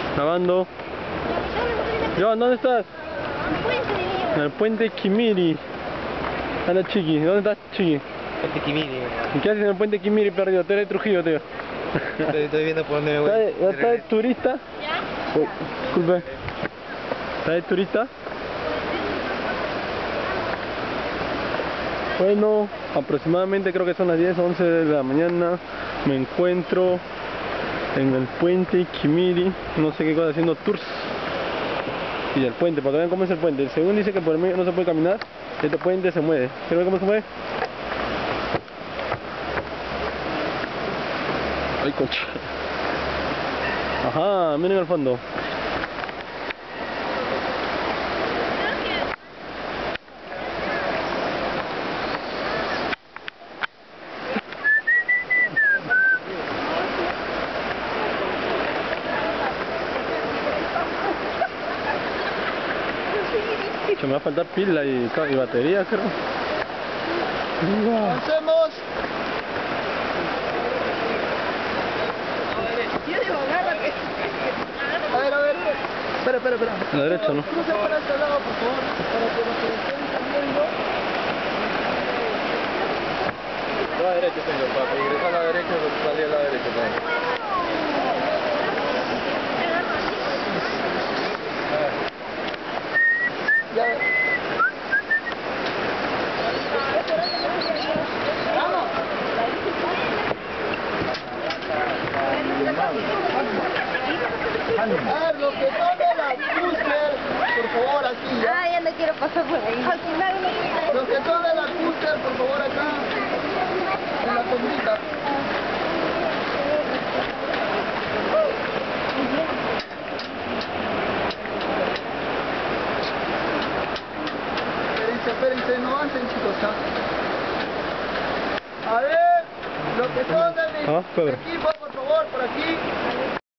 Grabando. Joan, ¿dónde estás? En el puente Kimiri. Anda, Chiqui. ¿Dónde estás, Chiqui? Puente Kimiri. ¿Y qué haces en el puente Kimiri perdido? Tú eres de Trujillo, tío. Estoy viendo por dónde me voy. ¿Ya está de turista? ¿Ya? Uy, disculpe. ¿Está de turista? Bueno, aproximadamente creo que son las 10 o 11 de la mañana. Me encuentro en el puente Kimiri. No sé qué cosa, haciendo tours. Y el puente, para que vean cómo es el puente. Según dice que por el medio no se puede caminar, este puente se mueve. ¿Quieren ver cómo se mueve? Ay, coche. Ajá, miren al fondo. Se me va a faltar pila y batería, creo. ¡Avancemos! A ver. Espera. A la derecha, ¿no? Cruce para este lado, por favor, para que los que estén saliendo. A la derecha, señor, para ingresar a la derecha, salir a la derecha también. Ya. Los que son de la Custer, por favor, aquí ya. Ah, ya no quiero pasar por ahí. Al final uno Los que son de la Custer, por favor, acá. En la sombrita. Espérense, no avancen, chicos, ¿ah? A ver, los que son del equipo, por favor, por aquí.